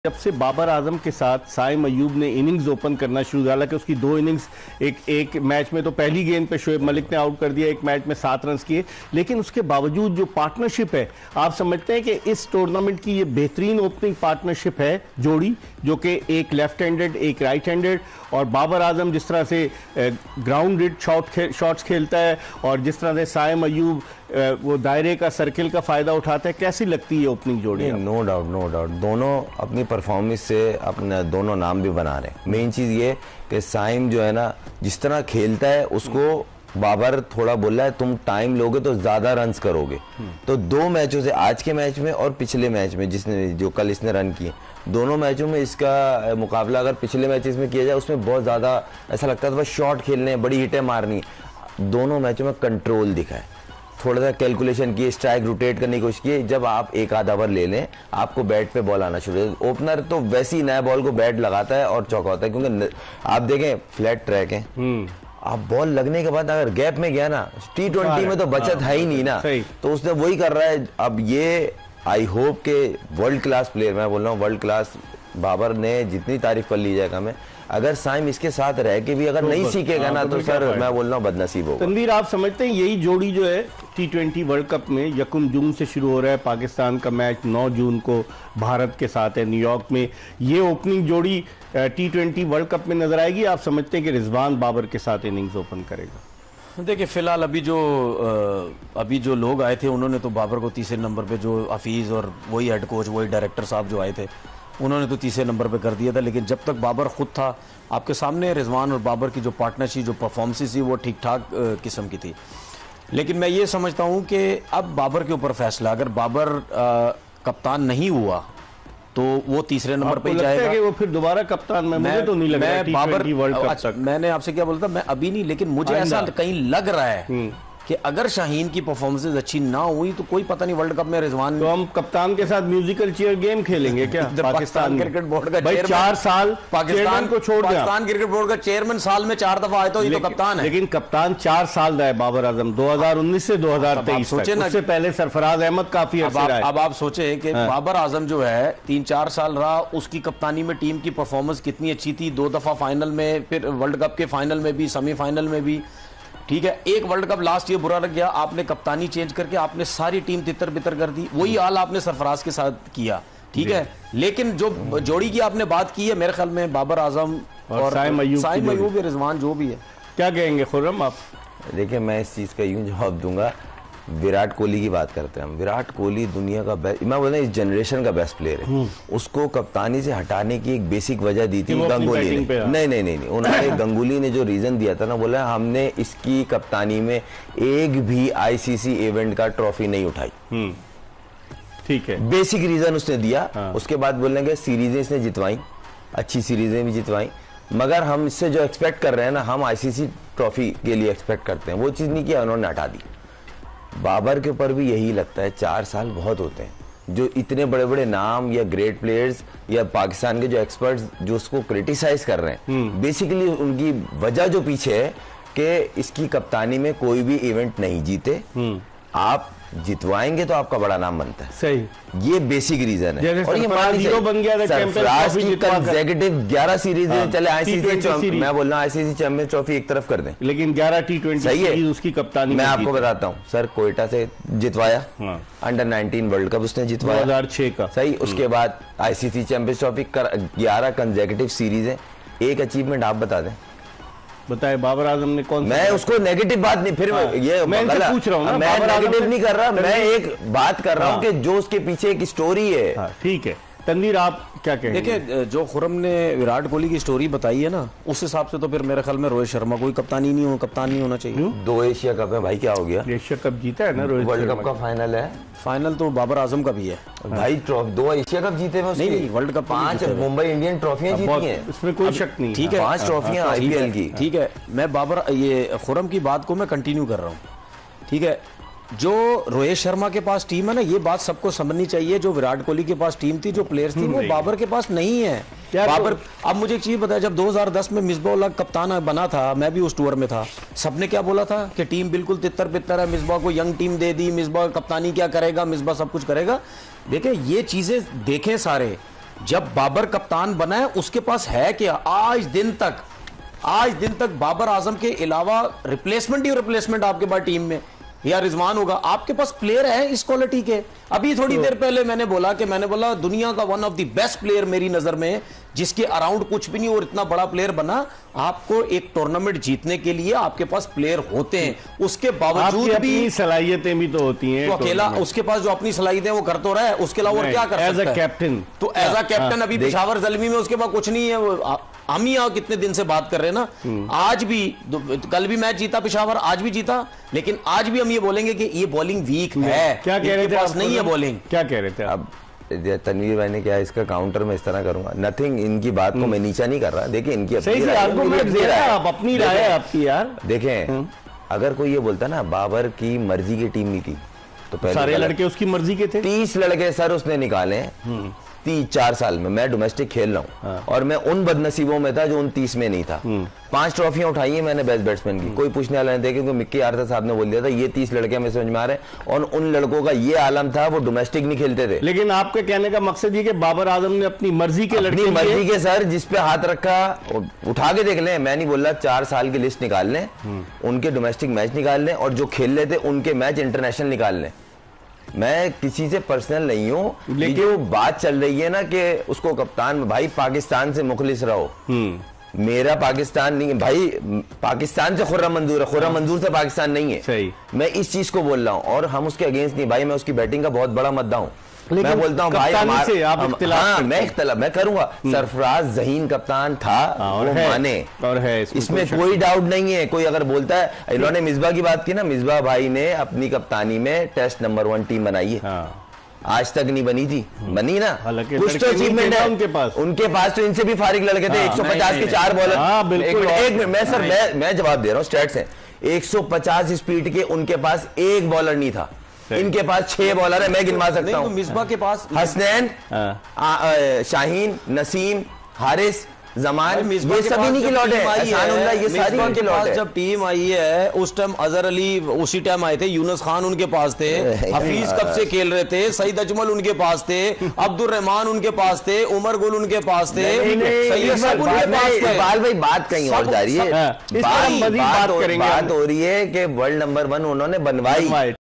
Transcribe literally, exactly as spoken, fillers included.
जब से बाबर आजम के साथ साइम अयूब ने इनिंग्स ओपन करना शुरू किया, हालांकि उसकी दो इनिंग्स एक एक मैच में तो पहली गेंद पे शोएब मलिक ने आउट कर दिया, एक मैच में सात रन किए, लेकिन उसके बावजूद जो पार्टनरशिप है, आप समझते हैं कि इस टूर्नामेंट की ये बेहतरीन ओपनिंग पार्टनरशिप है जोड़ी, जो कि एक लेफ्ट हैंडेड एक राइट हैंडेड, और बाबर आजम जिस तरह से ग्राउंड रिड शॉट खे, शॉट्स खेलता है और जिस तरह से साइम अयूब वो दायरे का सर्किल का फायदा उठाता है, कैसी लगती है ओपनिंग जोड़ी? नो डाउट नो डाउट दोनों अपनी परफॉर्मेंस से अपने दोनों नाम भी बना रहे हैं। मेन चीज़ ये कि साइम जो है ना, जिस तरह खेलता है उसको बाबर थोड़ा बोल रहा है तुम टाइम लोगे तो ज्यादा रन्स करोगे। तो दो मैचों से, आज के मैच में और पिछले मैच में जिसने जो कल इसने रन किए, दोनों मैचों में इसका मुकाबला अगर पिछले मैचेस में किया जाए उसमें बहुत ज्यादा ऐसा लगता था बस शॉट खेलने, बड़ी हिटें मारनी। दोनों मैचों में कंट्रोल दिखा है, थोड़ा सा कैलकुलेशन किए, स्ट्राइक रोटेट करने की कोशिश की। जब आप एक आधा ओवर ले लें, आपको बैट पे बॉल आना शुरू हो, ओपनर तो वैसे ही नया बॉल को बैट लगाता है और चौका होता है, क्योंकि आप देखें फ्लैट ट्रैक है, आप बॉल लगने के बाद अगर गैप में गया ना, टी ट्वेंटी में तो बचत है ही नहीं ना, तो उसने वही कर रहा है। अब ये आई होप के वर्ल्ड क्लास प्लेयर, मैं बोल रहा हूँ वर्ल्ड क्लास, बाबर ने जितनी तारीफ कर ली जाएगा मैं, अगर साइम इसके साथ रह के भी अगर नहीं सीखेगा ना तो सर मैं बोल रहा हूँ बदनसीब होगा। तनवीर, आप समझते हैं यही जोड़ी जो है टी ट्वेंटी वर्ल्ड कप में यकम जून से शुरू हो रहा है, पाकिस्तान का मैच नौ जून को भारत के साथ है न्यूयॉर्क में, ये ओपनिंग जोड़ी टी ट्वेंटी वर्ल्ड कप में नजर आएगी? आप समझते हैं कि रिजवान बाबर के साथ इनिंग्स ओपन करेगा? देखिए, फिलहाल अभी जो अभी जो लोग आए थे उन्होंने तो बाबर को तीसरे नंबर पे, जो हफीज़ और वही हेड कोच वही डायरेक्टर साहब जो आए थे उन्होंने तो तीसरे नंबर पे कर दिया था। लेकिन जब तक बाबर खुद था, आपके सामने रिजवान और बाबर की जो पार्टनरशिप, जो परफॉर्मेंस थी वो ठीक ठाक किस्म की थी। लेकिन मैं ये समझता हूँ कि अब बाबर के ऊपर फैसला, अगर बाबर आ, कप्तान नहीं हुआ तो वो तीसरे नंबर पे ही जाएगा। कि वो फिर दोबारा कप्तान में, मुझे तो नहीं लग रहा है बाबर वर्ल्ड कप तक। मैंने आपसे क्या बोलता, मैं अभी नहीं, लेकिन मुझे ऐसा कहीं लग रहा है कि अगर शाहीन की परफॉर्मेंस अच्छी ना हुई तो कोई पता नहीं वर्ल्ड कप में रिजवान, तो हम कप्तान के साथ म्यूजिकल चेयर गेम खेलेंगे क्या? पाकिस्तान क्रिकेट बोर्ड का भाई चार साल पाकिस्तान को छोड़ दिया, पाकिस्तान क्रिकेट बोर्ड का चेयरमैन साल में चार दफा आए तो ये तो कप्तान है। लेकिन कप्तान चार साल रहा है बाबर आजम, दो हजार उन्नीस से दो हजार तेईस सोचे ना, उससे पहले सरफराज अहमद काफी अच्छा रहा है। अब आप सोचे कि बाबर आजम जो है तीन चार साल रहा, उसकी कप्तानी में टीम की परफॉर्मेंस कितनी अच्छी थी, दो दफा फाइनल में, फिर वर्ल्ड कप के फाइनल में भी, सेमीफाइनल में भी, ठीक है। एक वर्ल्ड कप लास्ट ईयर बुरा लग गया, आपने कप्तानी चेंज करके आपने सारी टीम तितर बितर कर दी, वही हाल आपने सरफराज के साथ किया, ठीक है। लेकिन जो जोड़ी की आपने बात की है, मेरे ख्याल में बाबर आजम और, और साइम अयूब, रिजवान जो भी है, क्या कहेंगे खुर्रम आप? देखिए, मैं इस चीज का यूं जवाब दूंगा, विराट कोहली की बात करते हैं हम। विराट कोहली दुनिया का बेस्ट, मैं बोल रहा हूं इस जनरेशन का बेस्ट प्लेयर है। उसको कप्तानी से हटाने की एक बेसिक वजह दी थी गंगुली ने। नहीं नहीं नहीं नहीं उन्होंने गंगुली ने जो रीजन दिया था ना, बोला हमने इसकी कप्तानी में एक भी आईसीसी इवेंट का ट्रॉफी नहीं उठाई, ठीक है, बेसिक रीजन उसने दिया। हाँ। उसके बाद बोलने के सीरीजें इसने जितवाई, अच्छी सीरीजें भी जितवाई, मगर हम इससे जो एक्सपेक्ट कर रहे हैं ना, हम आईसीसी ट्रॉफी के लिए एक्सपेक्ट करते हैं, वो चीज नहीं किया, उन्होंने हटा दी। बाबर के ऊपर भी यही लगता है, चार साल बहुत होते हैं। जो इतने बड़े बड़े नाम या ग्रेट प्लेयर्स या पाकिस्तान के जो एक्सपर्ट्स जो उसको क्रिटिसाइज कर रहे हैं, बेसिकली उनकी वजह जो पीछे है कि इसकी कप्तानी में कोई भी इवेंट नहीं जीते, आप जितवाएंगे तो आपका बड़ा नाम बनता है। सही, ये बेसिक रीजन है। और ये हीरो बन गया था, सरफराज की कंसेक्यूटिव ग्यारह सीरीज चले, आईसीसी, मैं बोल रहा हूं आईसीसी चैंपियंस ट्रॉफी एक तरफ कर दें, लेकिन ग्यारह टी ट्वेंटी सही है उसकी कप्तानी। मैं आपको बताता हूं सर, कोयटा से जितवाया, अंडर नाइनटीन वर्ल्ड कप उसने जितवाया दो हजार छह का, सही। उसके बाद आईसीसी चैंपियंस ट्रॉफी ग्यारह कंसेक्यूटिव सीरीज है। एक अचीवमेंट आप बता दें, बताए बाबर आजम ने कौन? मैं उसको नेगेटिव बात नहीं, फिर हाँ, ये मैं पूछ रहा हूँ ना, मैं नेगेटिव नहीं कर रहा, मैं एक बात कर रहा हूँ कि जो उसके पीछे एक स्टोरी है। हाँ, ठीक है। तनवीर, आप क्या कहेंगे? देखिए, जो खुर्रम ने विराट कोहली की स्टोरी बताई है ना, उस हिसाब से तो फिर मेरे ख्याल में रोहित शर्मा कोई कप्तानी नहीं हो कप्तान नहीं होना चाहिए। दो एशिया कप है भाई, क्या हो गया? एशिया कप जीता है ना रोहित, वर्ल्ड कप का फाइनल है, फाइनल तो बाबर आजम का भी है भाई। ट्रॉफी दो एशिया कप जीते हुए, नहीं वर्ल्ड कप, पांच मुंबई इंडियन ट्रॉफियां जीती हैं, इसमें कोई शक नहीं, ठीक है, पांच ट्रॉफियां आईपीएल की, ठीक है। मैं बाबर ये खुर्रम की बात को मैं कंटिन्यू कर रहा हूँ, ठीक है। जो रोहित शर्मा के पास टीम है ना, ये बात सबको समझनी चाहिए, जो विराट कोहली के पास टीम थी, जो प्लेयर्स थी, वो बाबर के पास नहीं है। बाबर, अब मुझे एक चीज बताया, जब दो हज़ार दस में मिसबाह उल हक कप्तान बना था, मैं भी उस टूर में था, सबने क्या बोला था कि टीम बिल्कुल तितर बितर है, मिसबाह को यंग टीम दे दी, मिसबाह कप्तानी क्या करेगा, मिसबाह सब कुछ करेगा। देखें, ये चीजें देखें सारे जब बाबर कप्तान बना है उसके पास है क्या? आज दिन तक आज दिन तक बाबर आजम के अलावा रिप्लेसमेंट ही रिप्लेसमेंट आपके पास टीम में, या रिजवान होगा, आपके पास प्लेयर है इस क्वालिटी के। अभी थोड़ी देर पहले मैंने बोला कि मैंने बोला दुनिया का one of the best player मेरी नजर में, जिसके अराउंड कुछ भी नहीं और इतना बड़ा प्लेयर बना। आपको एक टूर्नामेंट जीतने के लिए आपके पास प्लेयर होते हैं, उसके बावजूद भी सलाहियतें भी तो होती हैं। तो अकेला उसके पास जो अपनी सलाहियतें वो कर तो रहा है, उसके अलावा और क्या कर सकता है? कैप्टन तो एज अ कैप्टन अभी पेशावर ज़ल्मी में उसके पास कुछ नहीं है। वो हम ही यहाँ कितने दिन से बात कर रहे हैं ना, आज भी कल भी मैच जीता पेशावर, आज भी जीता, लेकिन आज भी हम ये बोलेंगे कि ये बॉलिंग वीक है। क्या कह रहे थे? पास नहीं है बॉलिंग। क्या कह रहे थे अब तनवीर भाई ने क्या इसका काउंटर में इस तरह करूंगा, नथिंग, इनकी बात को मैं नीचा नहीं कर रहा। देखिए इनकी सही से आर्गुमेंट दे रहा है, आप अपनी राय है आपकी यार। देखें अगर कोई ये बोलता ना बाबर की मर्जी की टीम नहीं की, तो पहले सारे लड़के उसकी मर्जी के थे। तीस लड़के सर उसने निकाले तीस चार साल में। मैं डोमेस्टिक खेल रहा हूँ हाँ। और मैं उन बदनसीबों में था जो उन तीस में नहीं था। पांच ट्रॉफियां उठाई है मैंने बेस्ट बैट्समैन की, कोई पूछने वाला नहीं। देखे मिक्की आर्थर साहब ने बोल दिया था ये तीस लड़के हमें समझ में आ रहे हैं, और उन लड़कों का ये आलम था वो डोमेस्टिक नहीं खेलते थे। लेकिन आपके कहने का मकसद ये कि बाबर आजम ने अपनी मर्जी के लड़के, अपनी मर्जी के सर जिस पे हाथ रखा उठा के देख लें। मैं नहीं बोल रहा, चार साल की लिस्ट निकाल लें, उनके डोमेस्टिक मैच निकाल लें, और जो खेल लेते उनके मैच इंटरनेशनल निकाल लें। मैं किसी से पर्सनल नहीं हूं, लेकिन जो बात चल रही है ना कि उसको कप्तान, भाई पाकिस्तान से मुखलिस रहो। मेरा पाकिस्तान नहीं है भाई, पाकिस्तान से खुर्रम मंजूर है, खुर्रम मंजूर से पाकिस्तान नहीं है। सही। मैं इस चीज को बोल रहा हूं, और हम उसके अगेंस्ट नहीं भाई, मैं उसकी बैटिंग का बहुत बड़ा मुद्दा हूं। मैं बोलता हूं भाई हमारा, से आप हम, हाँ मैं इख्तिलाफ मैं करूंगा। सरफराज जहीन कप्तान था, और वो है, माने, और है, इसमें, इसमें कोई डाउट नहीं है। कोई अगर बोलता है, इन्होंने मिसबा की बात की ना, मिसबा भाई ने अपनी कप्तानी में टेस्ट नंबर वन टीम बनाई है। हाँ। आज तक नहीं बनी थी, बनी ना, कुछ तो अचीवमेंट है उनके पास। उनके पास तो इनसे भी फारिग लड़के थे। एक सौ पचास के चार बॉलर। हाँ, बिल्कुल। एक मिनट मैं सर मैं मैं जवाब दे रहा हूँ, स्टैट्स हैं। एक सौ पचास स्पीड के उनके पास एक बॉलर नहीं था, इनके पास छह बॉलर है, मैं गिनवा सकता हूँ। मिसबा के पास हसनैन, शाहीन, नसीम, हारिस, जमान, ये सभी नहीं की लौट है, एहसानुल्लाह, ये सारी इनकी लौट है। जब टीम आई है उस टाइम अजहर अली उसी टाइम आए थे, यूनुस खान उनके पास थे, हफीज कब से खेल रहे थे, सईद अजमल उनके पास थे, अब्दुल रहमान उनके पास थे, उमर गुल उनके पास थे, सैयद सब उनके पास थे। इकबाल भाई बात कहीं और जा रही है, बात हो रही है कि वर्ल्ड नंबर वन उन्होंने बनवाई।